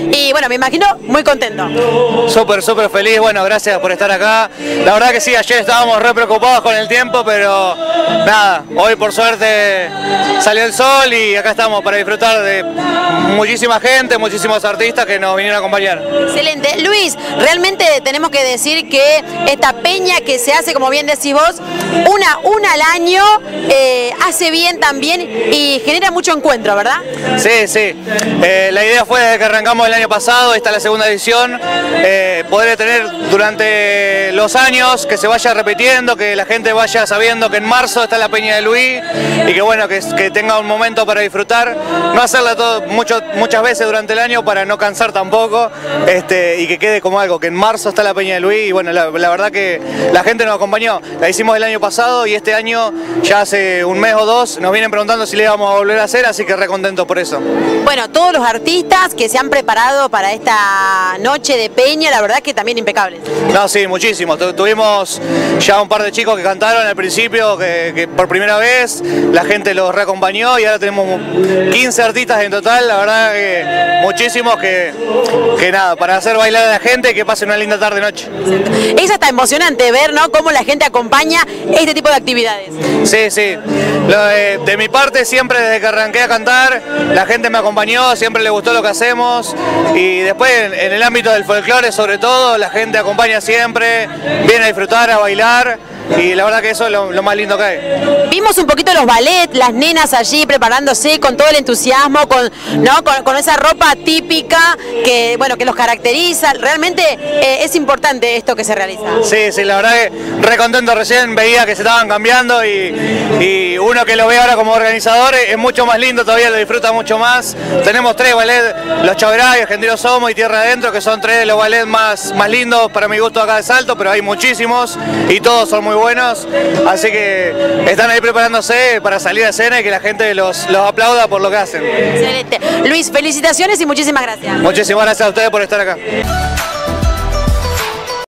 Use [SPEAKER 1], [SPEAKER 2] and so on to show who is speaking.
[SPEAKER 1] y bueno, me imagino muy contento.
[SPEAKER 2] Súper feliz, bueno, gracias por estar acá. La verdad que sí, ayer estábamos re preocupados con el tiempo, pero nada, hoy por suerte salió el sol y acá estamos para disfrutar de muchísima gente, muchísimos artistas que nos vinieron a acompañar.
[SPEAKER 1] Excelente. Luis, realmente tenemos que decir que esta peña que se hace, como bien decís vos, una al año, hace bien también y genera mucho encuentro, ¿verdad?
[SPEAKER 2] Sí. La idea fue desde que arrancamos el año pasado, esta es la segunda edición, poder tener durante los años que se vaya repitiendo, que la gente vaya sabiendo que en marzo está la Peña de Luis y que bueno, que tenga un momento para disfrutar, no hacerla muchas veces durante el año para no cansar tampoco, y que quede como algo, que en marzo está la Peña de Luis y bueno, la verdad que la gente nos acompañó, la hicimos el año pasado y este año ya hace un mes o dos nos vienen preguntando si le íbamos a volver a hacer, así que re contento por eso.
[SPEAKER 1] Bueno, todos los artistas que se han preparado para esta noche de peña, la verdad que también impecables.
[SPEAKER 2] No, sí, muchísimo. Tuvimos ya un par de chicos que cantaron al principio, que por primera vez, la gente los reacompañó y ahora tenemos 15 artistas en total, la verdad que muchísimos que nada, para hacer bailar a la gente y que pasen una linda tarde-noche.
[SPEAKER 1] Es hasta emocionante ver, ¿no?, cómo la gente acompaña este tipo de actividades.
[SPEAKER 2] Sí. De mi parte, siempre desde que arranqué a cantar, la gente me acompañó, siempre le gustó lo que hacemos y después en el ámbito del folclore sobre todo, la gente acompaña siempre, viene a disfrutar, a bailar y la verdad que eso es lo más lindo que hay.
[SPEAKER 1] Vimos un poquito los ballets, las nenas allí preparándose con todo el entusiasmo, con esa ropa típica que, bueno, que los caracteriza. Realmente es importante esto que se realiza.
[SPEAKER 2] Sí, la verdad que re contento, recién veía que se estaban cambiando y uno que lo ve ahora como organizador es mucho más lindo, todavía lo disfruta mucho más. Tenemos 3 ballets, Los Chaverá, Argentinos Somos y Tierra Adentro, que son 3 de los ballets más lindos para mi gusto acá de Salto, pero hay muchísimos y todos son muy buenos, así que están ahí preparándose para salir a escena y que la gente los aplauda por lo que hacen.
[SPEAKER 1] Excelente. Luis, felicitaciones y muchísimas gracias.
[SPEAKER 2] Muchísimas gracias a ustedes por estar acá.